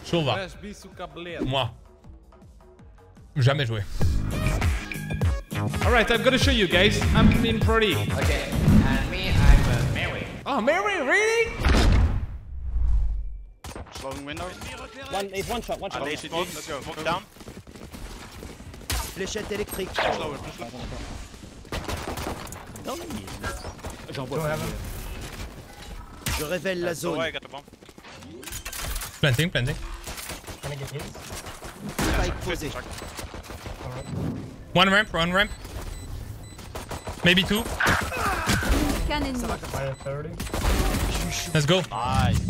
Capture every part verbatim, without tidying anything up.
Sova. Moi. Jamais joué. Alright, I'm gonna show you guys. I'm in Pro-League. Okay, and me, I'm uh, Mary. Oh, Mary, really? Slowing window. One, it's one shot, one shot. Let's go. Smoke down. Fléchette électrique. Slower, slower. Je révèle la So zone. I got the bomb. Planting, planting. Spike posé. One ramp, one ramp. Maybe two. Scan ennemi. Let's go. Nice.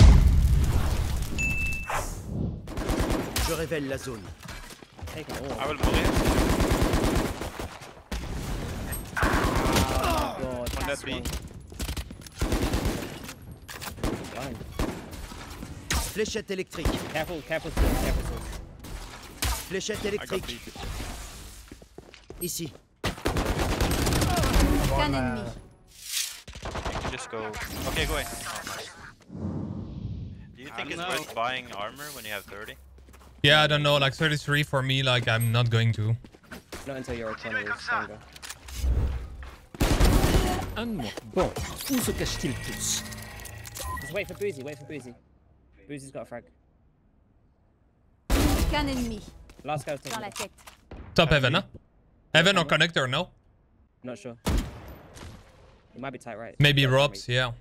Je révèle la zone. I will mourir. On that B. Fléchette électrique. Careful, careful, still, careful. Still. Fléchette I got électrique. B. Ici. Scan ennemi. Just go. Okay, go away. Oh, nice. Do you think it's worth buying armor when you have thirty? Yeah, I don't know. Like thirty-three for me, like I'm not going to. Not until your economy is stronger. Bon, où se cachent-ils tous? Just wait for Boozy, wait for Boozy. Boozy's got a frag. Scan ennemi. Last guy's Dans la taking it. tête. Top heaven, huh? Heaven or connector, no? Not sure. It might be tight right. Maybe Robs, yeah.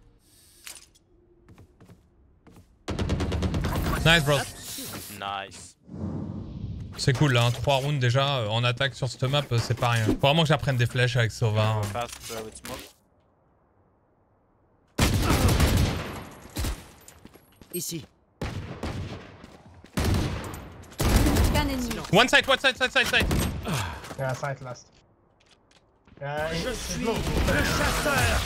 Nice, bro. Nice. C'est cool, là. Hein. trois rounds déjà euh, en attaque sur cette map, euh, c'est pas rien. Faut vraiment que j'apprenne des flèches avec Sova. Hein. Fast uh, with smoke. Ici. Scan ennemi. One side, one side, side, side, side. Yeah, side last. Yeah, Je suis le chasseur.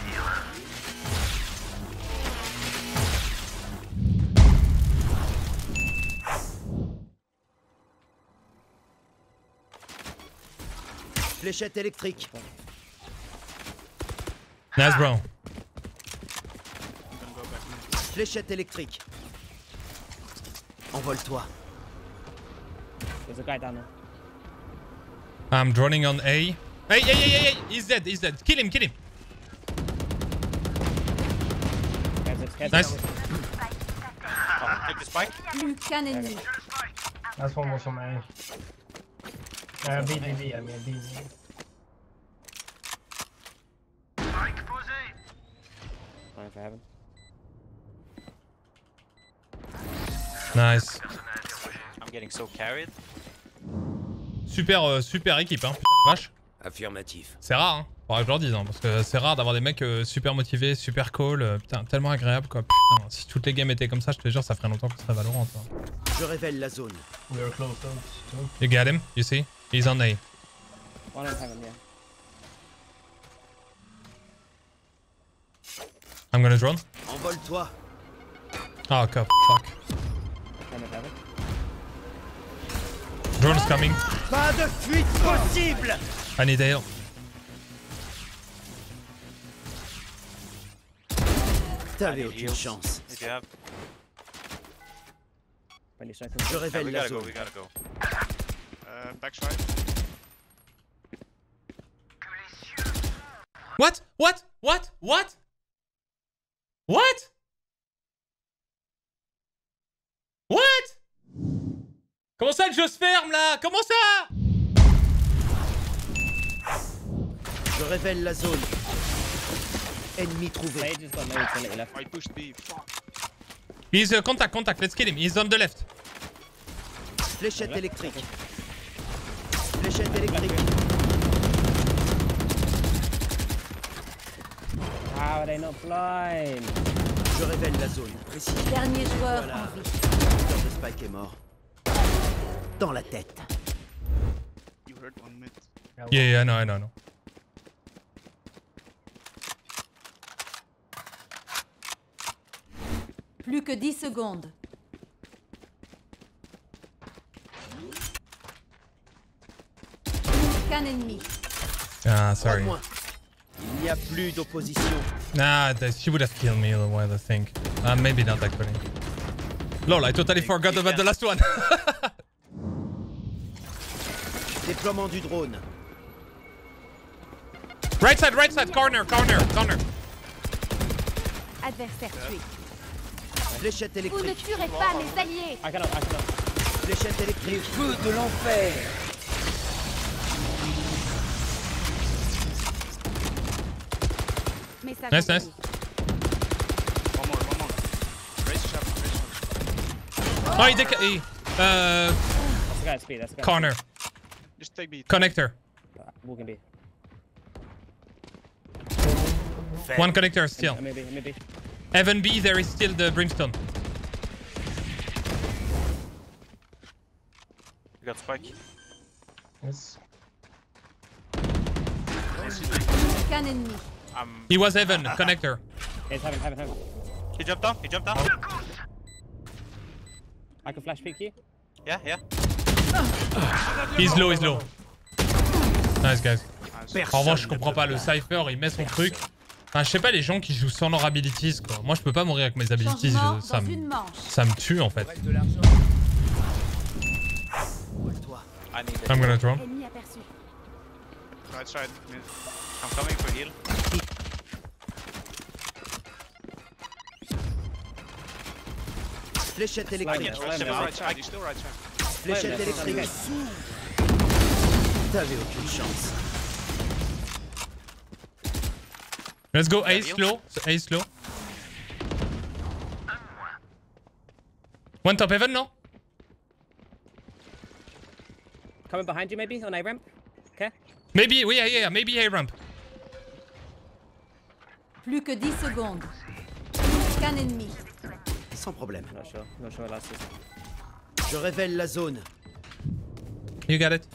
Fléchette électrique. Nice, bro. Fléchette électrique. Envole-toi. There's a guy down there. I'm droning on A. Hey, hey, hey, hey, hey. He's dead, he's dead. Kill him, kill him. Guys, let's catch Nice. Oh, take the spike. Plus qu'un ennemi. that's one more from A. Uh, B, B, B, I mean B. Fine for heaven. Nice. I'm getting so carried. Super, euh, super équipe, hein. Putain la vache. Affirmatif. C'est rare, hein. Faudrait que je leur dise, hein, parce que c'est rare d'avoir des mecs euh, super motivés, super call. Euh, putain, tellement agréable, quoi. Putain, si toutes les games étaient comme ça, je te jure, ça ferait longtemps que ce serait Valorant. Hein. Je révèle la zone. We were close, though. So. You get him, you see? He's on A. One on heaven, yeah. I'm gonna drone. Envole-toi. Oh, cup, fuck. One on heaven. Drone's coming. Pas de fuite possible. I need heal. T'avais aucune chance. If you have. twenty seconds. Je Yeah, révèle we la gotta go, zone. we gotta go. Uh, backside. What? What? What? What? What? What? Comment ça le jeu se ferme là? Comment ça? Je révèle la zone. Ennemi trouvé. Sage has got no utility left. I pushed B. Fuck. He's uh, contact, contact. Let's kill him. He's on the left. Fléchette électrique. Fléchette électrique. How are they not blind? Je révèle la zone. Précis. Dernier joueur Voilà. en vie. Le de Spike est mort. Dans la tête. You heard one mid. Yeah, yeah, I know, I know, I know. Plus que dix secondes. Qu'un ennemi. Ah, Pas de sorry. moins. Il n'y a plus d'opposition. Nah, that, she would have killed me, well, I think. Uh, maybe not actually. Lol, I totally forgot about the last one. Déploiement du drone. Right side, right side, corner, corner, corner. Adversaire tué. Fléchette Vous ne électrique. tuerez pas mes alliés. I cannot, I cannot. Fléchette électrique. Feu de l'enfer. Message Nice, nice. One more, one more. Raise shot, raise shot. Oh, he did. He, uh, That's the guy at speed, that's the guy. corner, Just take B. connector. Walking B. One connector still. Uh, maybe, maybe. Heaven B, there is still the brimstone. You got spike. Yes. Aucun ennemi. Um, He was heaven, connector. It's heaven, heaven, heaven. he jumped down. He jumped down. I can flash peek you. Yeah, yeah. He's low, he's low. Nice, guys. Nice. En revanche, je comprends pas. Le Cypher, il met son truc. Enfin, je sais pas, les gens qui jouent sans leurs abilities, quoi. Moi, je peux pas mourir avec mes abilities. Changement je- ça, dans me, une manche. ça me tue, en fait. I need it. I'm gonna drone. Ennemi aperçu. Right side. Mid. I'm coming for heal. Fléchette électrique. can- Slime, Still slime. right side, he's still right side. Fléchette Ouais, mais- électrique. T'avais aucune chance. Let's go A slow. A slow. One top heaven, no? Coming behind you maybe on A ramp. Okay. Maybe, yeah, yeah, yeah. Maybe A ramp. Plus que dix secondes. Aucun ennemi. Sans problème. Not sure. Not sure what last is. Je révèle la zone. You got it.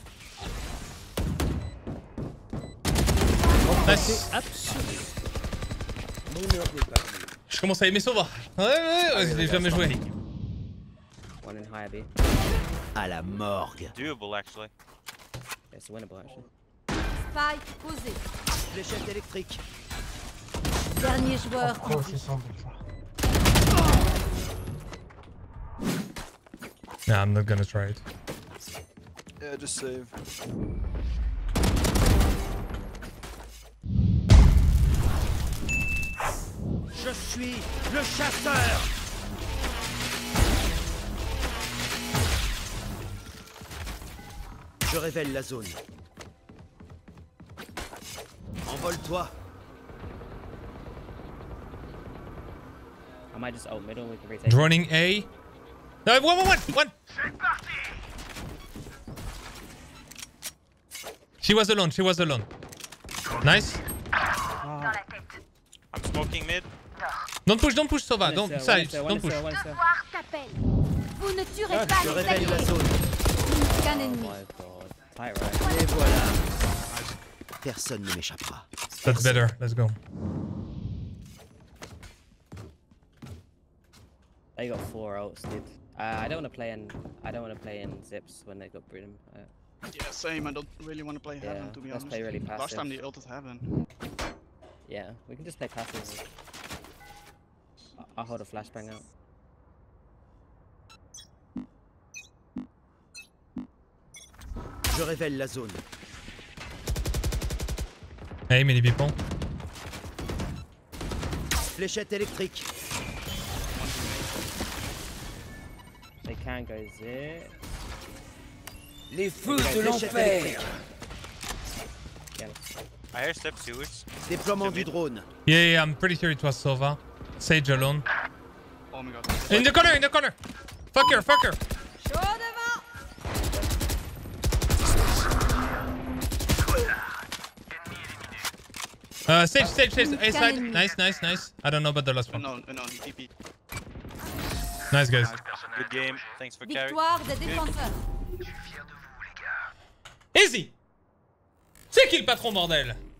Nice. Absolu. Je commence à aimer Sova. Ouais, ouais, ouais, je l'ai jamais joué. One in higher B. À la morgue. Doable actually. It's winnable actually. Spike posé. Fléchette électrique. Dernier joueur. Trop c'est sombre ça. Nah, I'm not gonna try it. Yeah, just save. Je suis le chasseur. Je révèle la zone. Envole-toi. I might just ult middle and we can retake. Droning A. No, one, one, one, one. She was alone. She was alone. Nice. I'm smoking mid. Don't push. Don't push, Sova. One Don't is, uh, side. one Don't is, push. uh, one is, uh, T'appelle. Vous ne tuerez pas Je mes révèle la alliés. zone. Aucun Oh ennemi. my god. Tight right. Et voilà. Personne ne m'échappera. That's better. Let's go. They got four ults, dude. Uh, I don't want to play in. I don't want to play in zips when they got Brim. Uh, Yeah, same. I don't really want to play Yeah, heaven, to be let's honest. play really Last passive. time they ulted heaven. yeah, we can just play passive. I- I'll hold a flashbang out. Je révèle la zone. Hey, many people. Fléchette électrique. They can go zip. Les feux Okay, de Fléchette l'enfer. électrique. Yeah. I hear step sewers. Déploiement du drone. Yeah, yeah, I'm pretty sure it was Sova. Sage alone. Oh my god. In the corner, in the corner. Fuck her, fuck her. Chaud devant. Uh, Sage, Sage, Sage. A Aucun side. ennemi. Nice, nice, nice. I don't know about the last Oh, one. no, no, he T P. Nice, guys. Good game. Thanks for carrying. Victoire des défenseurs. Easy. C'est qui le patron, bordel?